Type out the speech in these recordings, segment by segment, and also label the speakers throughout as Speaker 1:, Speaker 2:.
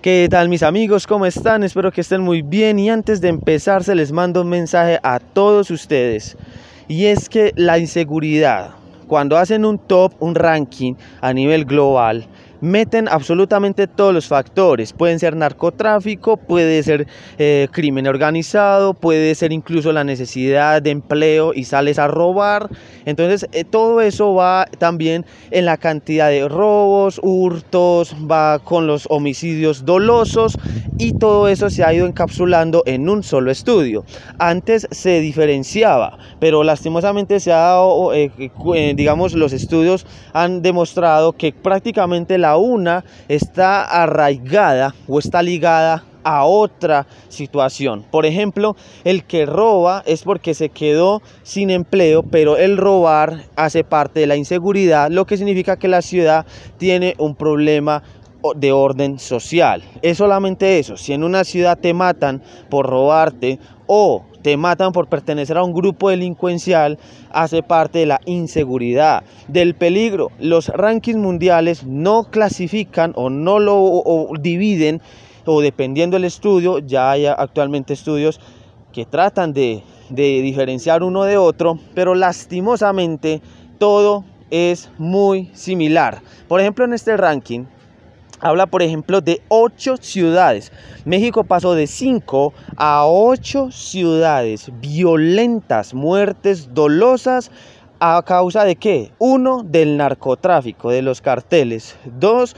Speaker 1: ¿Qué tal mis amigos? ¿Cómo están? Espero que estén muy bien y antes de empezar se les mando un mensaje a todos ustedes y es que la inseguridad, cuando hacen un top, un ranking a nivel global, meten absolutamente todos los factores. Pueden ser narcotráfico, puede ser crimen organizado, puede ser incluso la necesidad de empleo y sales a robar. Entonces todo eso va también en la cantidad de robos, hurtos, va con los homicidios dolosos y todo eso se ha ido encapsulando en un solo estudio. Antes se diferenciaba, pero lastimosamente se ha dado, digamos, los estudios han demostrado que prácticamente la una está arraigada o está ligada a otra situación. Por ejemplo, el que roba es porque se quedó sin empleo, pero el robar hace parte de la inseguridad, lo que significa que la ciudad tiene un problema de orden social. Es solamente eso. Si en una ciudad te matan por robarte o te matan por pertenecer a un grupo delincuencial, hace parte de la inseguridad, del peligro. Los rankings mundiales no clasifican o no lo dividen, o dependiendo del estudio, ya hay actualmente estudios que tratan de diferenciar uno de otro, pero lastimosamente todo es muy similar. Por ejemplo, en este ranking habla, por ejemplo, de 8 ciudades. México pasó de 5 a 8 ciudades violentas, muertes dolosas. ¿A causa de qué? 1, del narcotráfico, de los carteles. 2,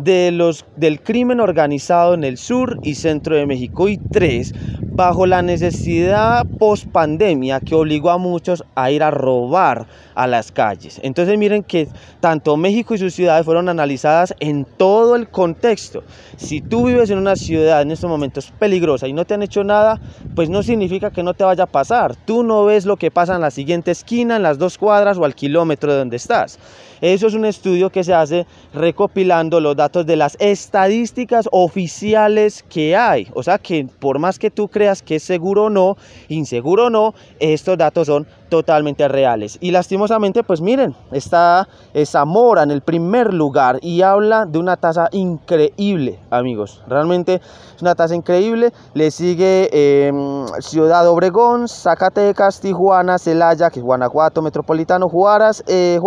Speaker 1: del crimen organizado en el sur y centro de México. Y 3, bajo la necesidad post pandemia que obligó a muchos a ir a robar a las calles. Entonces miren que tanto México y sus ciudades fueron analizadas en todo el contexto. Si tú vives en una ciudad en estos momentos peligrosa y no te han hecho nada, pues no significa que no te vaya a pasar. Tú no ves lo que pasa en la siguiente esquina, en las 2 cuadras o al kilómetro de donde estás. Eso es un estudio que se hace recopilando los datos de las estadísticas oficiales que hay. O sea que por más que tú creas que es seguro o no, inseguro o no, estos datos son totalmente reales. Y lastimosamente, pues miren, está Zamora en el primer lugar y habla de una tasa increíble, amigos. Realmente es una tasa increíble. Le sigue Ciudad Obregón, Zacatecas, Tijuana, Celaya, que es Guanajuato, Metropolitano, Juárez,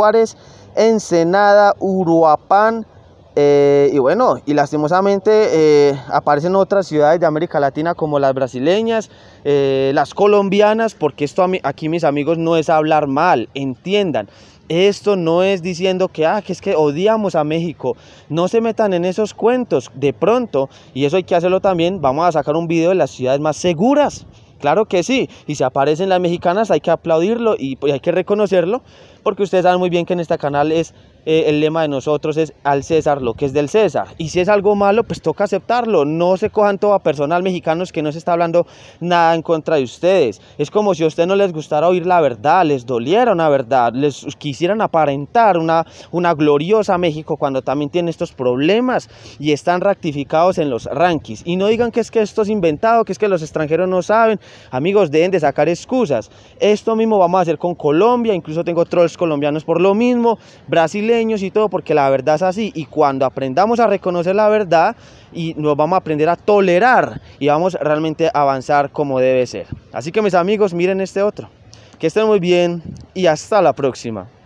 Speaker 1: Ensenada, Uruapan, y bueno, y lastimosamente aparecen otras ciudades de América Latina como las brasileñas, las colombianas, porque esto aquí, mis amigos, no es hablar mal, entiendan. Esto no es diciendo que es que odiamos a México. No se metan en esos cuentos. De pronto, y eso hay que hacerlo también, vamos a sacar un video de las ciudades más seguras. Claro que sí, y si aparecen las mexicanas hay que aplaudirlo y hay que reconocerlo, porque ustedes saben muy bien que en este canal el lema de nosotros es al César lo que es del César. Y si es algo malo, pues toca aceptarlo. No se cojan todo a personal, mexicanos, que no se está hablando nada en contra de ustedes. Es como si a ustedes no les gustara oír la verdad, les doliera una verdad, les quisieran aparentar una gloriosa México cuando también tiene estos problemas y están ratificados en los rankings. Y no digan que es que esto es inventado, que es que los extranjeros no saben. Amigos, deben de sacar excusas. Esto mismo vamos a hacer con Colombia, incluso tengo trolls colombianos por lo mismo, brasileños y todo, porque la verdad es así. Y cuando aprendamos a reconocer la verdad, y nos vamos a aprender a tolerar y vamos realmente a avanzar como debe ser. Así que mis amigos, miren este otro. Que estén muy bien y hasta la próxima.